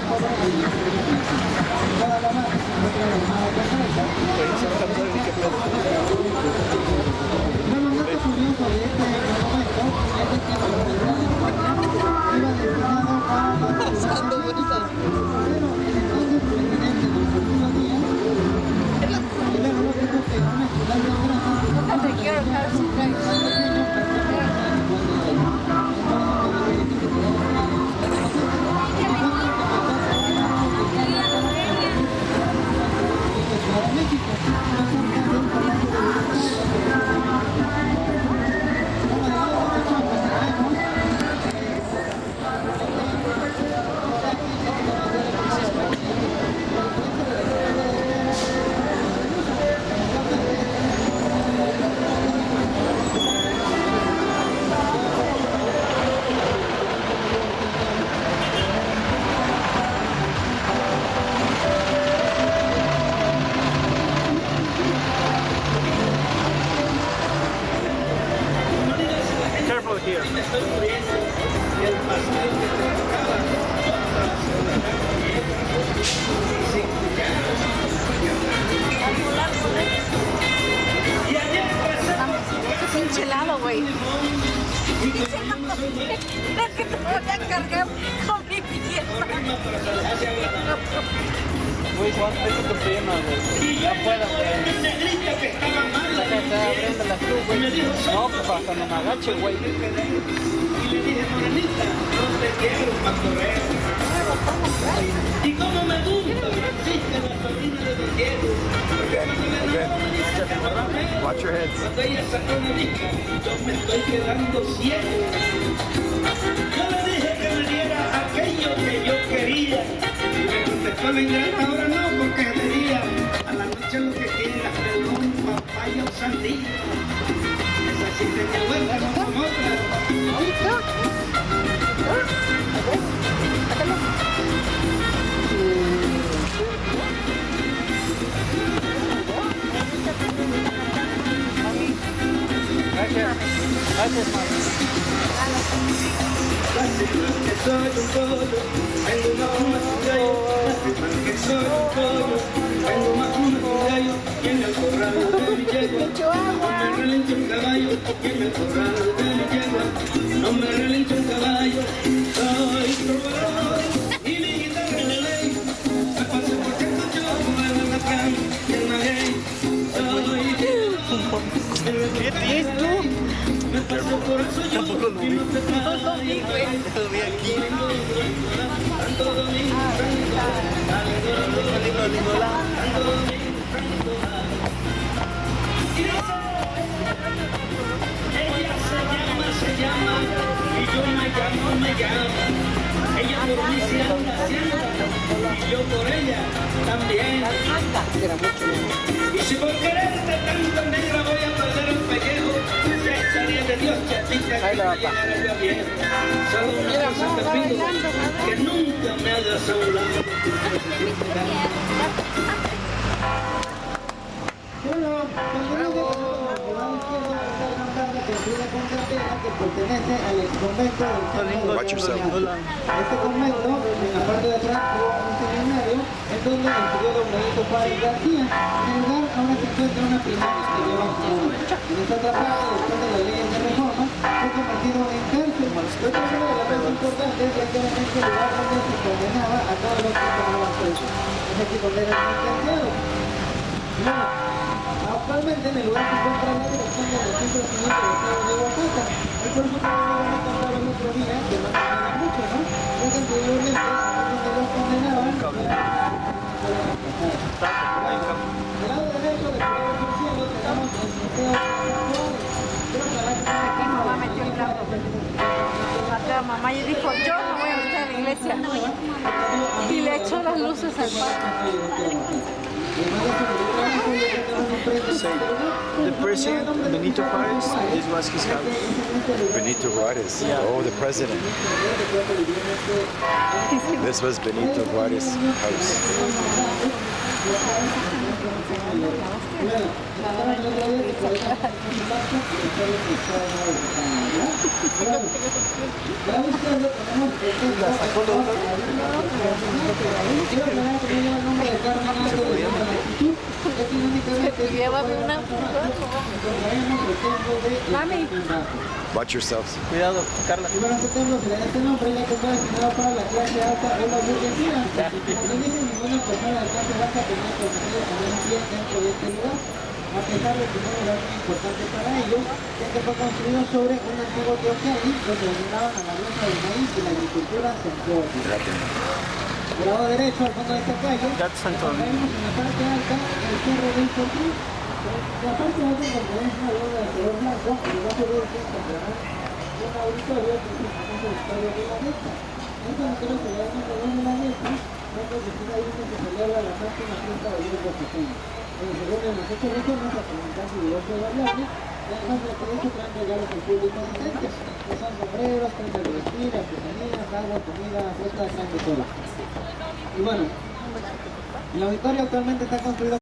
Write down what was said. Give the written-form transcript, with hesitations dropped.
Helado, güey. Es que te voy a cargar con mi pierna. Güey, ¿cuánto peso te pena, güey? No puedo, güey. Se está abriendo la cruz, güey. No, pues hasta no me agache, güey. Y le dije, morenita, no te quiero para correr. Y como me gusta, Francisca, la sobrina de Don Diego. Porque cuando me dijo, Watch your heads. cuando ella sacó una disca, yo me estoy quedando ciego. Yo le dije que me diera aquello que yo quería. Y me contestó la ingrata, ahora no, porque me diría a la noche lo que quieras, melón, papaya o sandía. Esa sí tenía vuelta, no como otras. Gracias. Gracias, Marcos. Afirman que soy un pollo, tengo más un gallo. Afirman que soy un pollo, tengo más un gallo. Y en el corral de mi yegua, no me relincha un caballo. Y en el corral de mi yegua, no me relincha un caballo. Soy trovador y mi guitarra de ley. Me paso por cierto yo como el alacrán y el maguey. ¿Qué tienes tú? Me paso por eso yo y no te paso. Lo vi aquí. Ella se llama, y yo me llamo. Ella por mí se anda haciendo, y yo por ella también. Y si por quererte tanto negra voy a perder el pellejo, ya estaría de Dios, chatita, que no llegara yo a viejo. Solo una cosa te pido, que nunca me hagas a un lado. Bueno, que pertenece al ex convento del Watch yourself. Este convento, en la parte de atrás, tuvo un seminario en donde estudió don Benito Juárez García. En el lugar ahora se encuentra una primaria que lleva su nombre. En esta atrapada, después de las leyes de reforma, fue convertido en cárcel. Fue una de las más importantes, ya que era el lugar donde se condenaba a todos los que tomaban presos. Es aquí donde era sentenciado. Actualmente en el lugar se encuentra la dirección del Centro de Cimiento del Estado de Oaxaca. Es por eso que me van a contar el otro día, que no se sabe mucho, ¿no? Ya que anteriormente, cuando los condenaban, del lado derecho del cielo tenemos el Museo Aquí mamá metió el brazo. Mateo, mamá y dijo, yo no voy a meter a la iglesia. Y le echó las luces al padre. So, the person, Benito Juarez, this was his house. Benito Juarez? Yeah. Oh, the president. This was Benito Juarez's house. Llévame una. Mami. Watch yourselves. Cuidado, Carla. Y bueno, este templo se le da este nombre ya que está destinado para la clase alta o la burguesía. No dice ninguna persona de clase baja tenía conocido poner un pie dentro de este lugar, a pesar de que no era muy importante para ellos, ya que fue construido sobre un antiguo teocalli donde dominaban a la granja del maíz y la agricultura central. Del lado derecho, al fondo de esta calle, vemos en la parte alta el cerro del Touri. La parte alta es una lona de color blanco y debajo de ella encontrarán un auditorio que es el famoso estadio de la Meta. Este auditorio se le da el nombre de la Meta, donde se tiene ahí que se celebra la máxima fiesta de los oaxaqueños, donde se reúnen los 8 regiones a presentar su divorcio de variables, y además de todo eso traen regalos al público asistente, que son sombreros, prendas de vestir, artesanías, agua, comida, frutas, traen de todo. Y bueno, el auditorio actualmente está construido